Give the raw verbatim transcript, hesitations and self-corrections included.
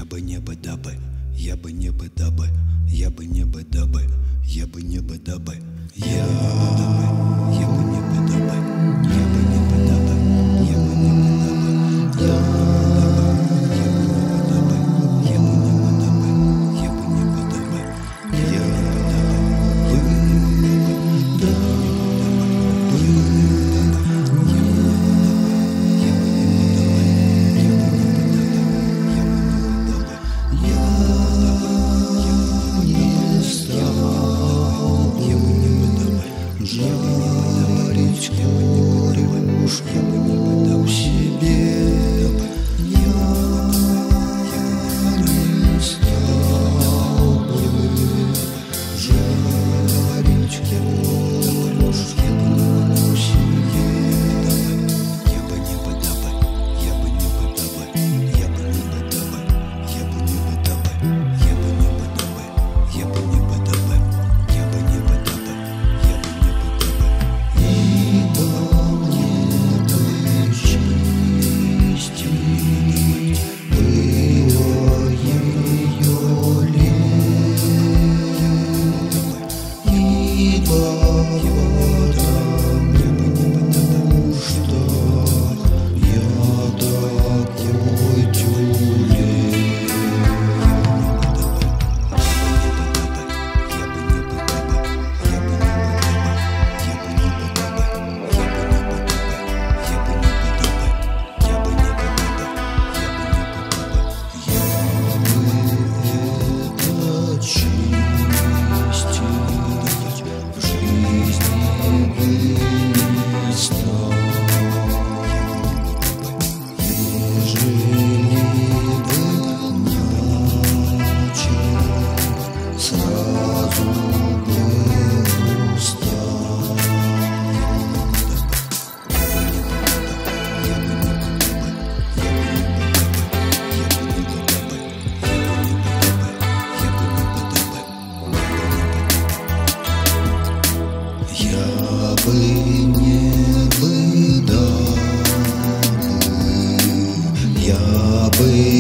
Я бы не бы да бы, я бы не бы да бы, я бы не бы да бы, я бы не бы да бы, я я бы не бы да бы, я бы не бы да бы, я бы не бы да бы, я я бы не бы да бы, я бы не бы да бы, я бы не бы да бы, я бы не бы да бы, жарить горюшки в себе. Я не стал бы жарить горюшки в себе. Я бы не бы да бы, я бы не бы да бы, я бы не бы да бы, я бы не бы да бы, я бы не бы да бы, я бы не бы да бы, я бы не бы да бы. Я бы не бы да бы, я бы